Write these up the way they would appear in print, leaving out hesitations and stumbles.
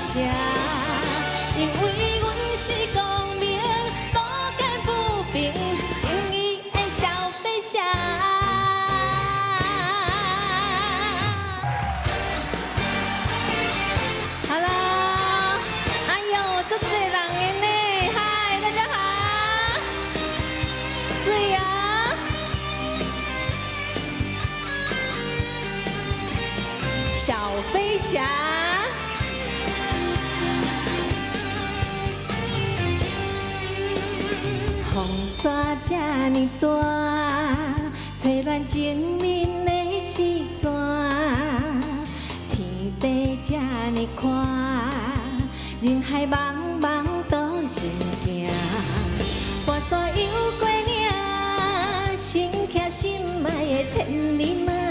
声，因为阮是光明，路见不平，正义的小飞侠。好啦，哎呦，足多人的呢，嗨，大家好，水啊！ 小飞侠，风沙这呢大，吹乱情人的丝线，天地这呢宽，人海茫茫都是行，跋山游过岭，心骑心爱的千里马。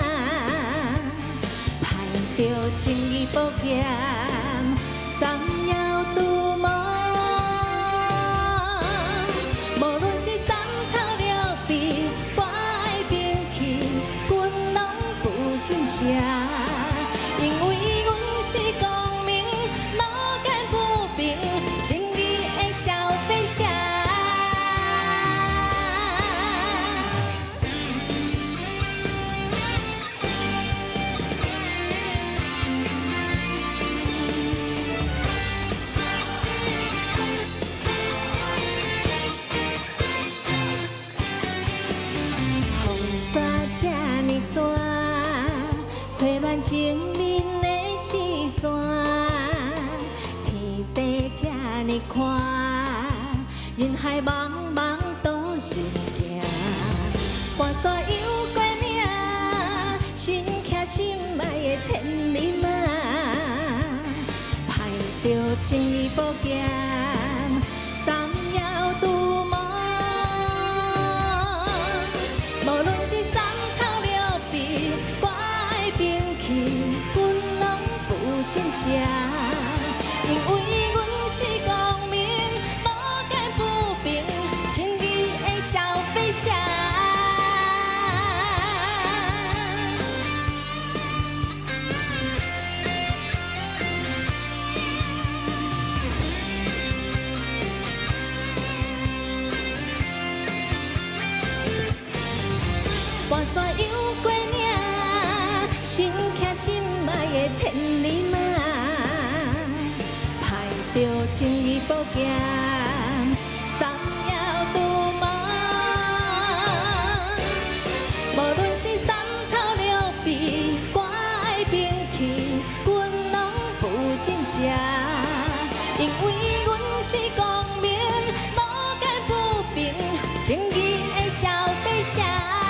着正义宝剑，斩妖除魔。无论是三头六臂，我爱兵器，阮拢不信邪。因为阮是光明，路见不平，正义的小飞侠。 这呢大，吹乱情人的丝线，天地这呢宽，人海茫茫都是行。跋山游过岭，心骑心爱的千里马，派着正义宝剑，斩妖除魔。无论是三。 信邪，因为阮是光明，路见不平，正义的小飞侠。跋山游过岭，心骑心爱的千里马。 着正义宝剑，斩妖除魔。无论是三头六臂，我爱兵器，阮拢不信邪。因为阮是光明，路见不平，正义的小飞侠。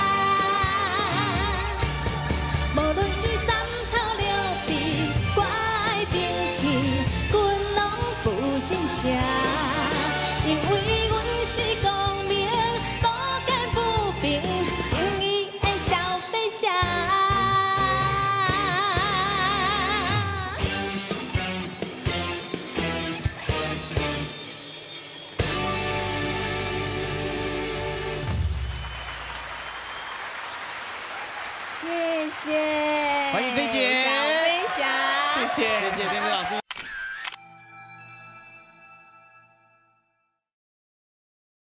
无论是三头六臂，我爱兵器。 信邪，因为阮是光明，路见不平，正义的小飞侠。谢谢， 欢迎菲姐， 小飞侠， 谢谢，谢谢边飞老师。